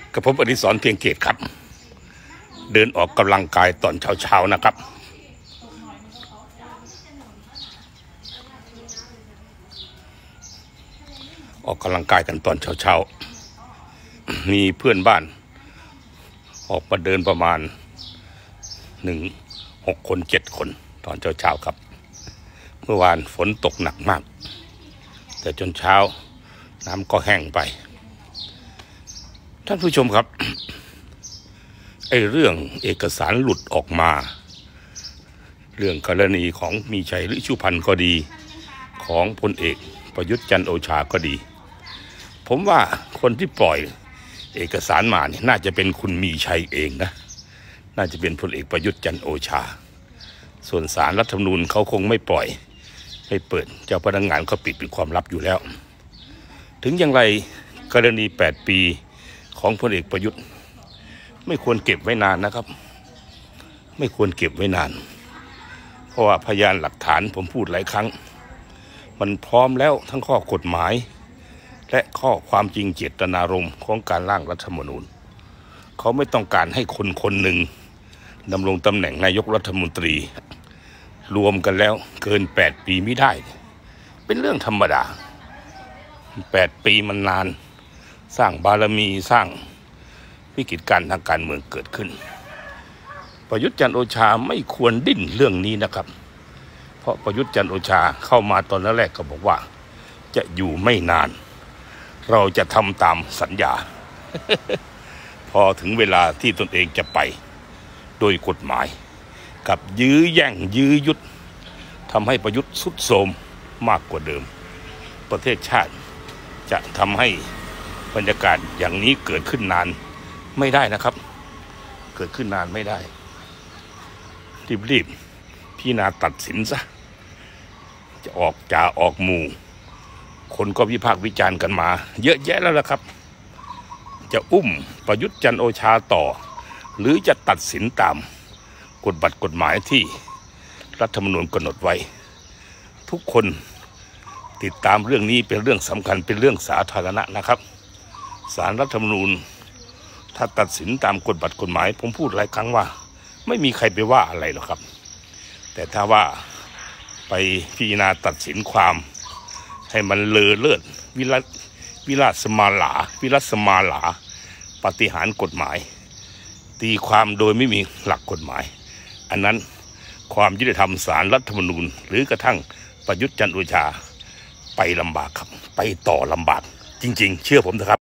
กับผมอดิศรเพียงเกตครับเดินออกกำลังกายตอนเช้าๆนะครับออกกำลังกายกันตอนเช้าๆมีเพื่อนบ้านออกมาเดินประมาณ6 คน 7 คนตอนเช้าครับเมื่อวานฝนตกหนักมากแต่จนเช้าน้ำก็แห้งไปท่านผู้ชมครับเรื่องเอกสารหลุดออกมาเรื่องกรณีของมีชัยฤชุพันธ์ก็ดีของพลเอกประยุทธ์จันทร์โอชาก็ดีผมว่าคนที่ปล่อยเอกสารมาเนี่ยน่าจะเป็นคุณมีชัยเองนะน่าจะเป็นพลเอกประยุทธ์จันทร์โอชาส่วนศาลรัฐธรรมนูญเขาคงไม่ปล่อยให้เปิดเจ้าพนักงานเขาปิดเป็นความลับอยู่แล้วถึงอย่างไรกรณี8 ปีของพลเอกประยุทธ์ไม่ควรเก็บไว้นานนะครับไม่ควรเก็บไว้นานเพราะว่าพยานหลักฐานผมพูดหลายครั้งมันพร้อมแล้วทั้งข้อกฎหมายและข้อความจริงเจตนารมณ์ของการร่างรัฐธรรมนูญเขาไม่ต้องการให้คนคนหนึ่งดำรงตำแหน่งนายกรัฐมนตรีรวมกันแล้วเกิน8 ปีไม่ได้เป็นเรื่องธรรมดา8 ปีมันนานสร้างบารมีสร้างวิกฤตการณ์ทางการเมืองเกิดขึ้นประยุทธ์จันทร์โอชาไม่ควรดิ้นเรื่องนี้นะครับเพราะประยุทธ์จันทร์โอชาเข้ามาตอนแรกก็บอกว่าจะอยู่ไม่นานเราจะทำตามสัญญา พอถึงเวลาที่ตนเองจะไปโดยกฎหมายกับยื้อแย่งยื้อยุดทำให้ประยุทธ์ทรุดโทรมมากกว่าเดิมประเทศชาติจะทำให้บรรยากาศอย่างนี้เกิดขึ้นนานไม่ได้นะครับเกิดขึ้นนานไม่ได้รีบพิจารณาตัดสินซะจะออกจ่าออกหมู่คนก็วิพากษ์วิจารณ์กันมาเยอะแยะแล้วล่ะครับจะอุ้มประยุทธ์จันทร์โอชาต่อหรือจะตัดสินตามกฎหมายที่รัฐธรรมนูญกำหนดไว้ทุกคนติดตามเรื่องนี้เป็นเรื่องสำคัญเป็นเรื่องสาธารณะนะครับศาลรัฐธรรมนูญถ้าตัดสินตามกฎหมายผมพูดหลายครั้งว่าไม่มีใครไปว่าอะไรหรอกครับแต่ถ้าว่าไปพิจารณาตัดสินความให้มันเลอเลิศวิลาสมาหลาปาฏิหาริย์กฎหมายตีความโดยไม่มีหลักกฎหมายอันนั้นความยุติธรรมศาลรัฐธรรมนูญหรือกระทั่งประยุทธ์จันทร์โอชาไปลำบากครับไปต่อลำบากจริงๆเชื่อผมเถอะครับ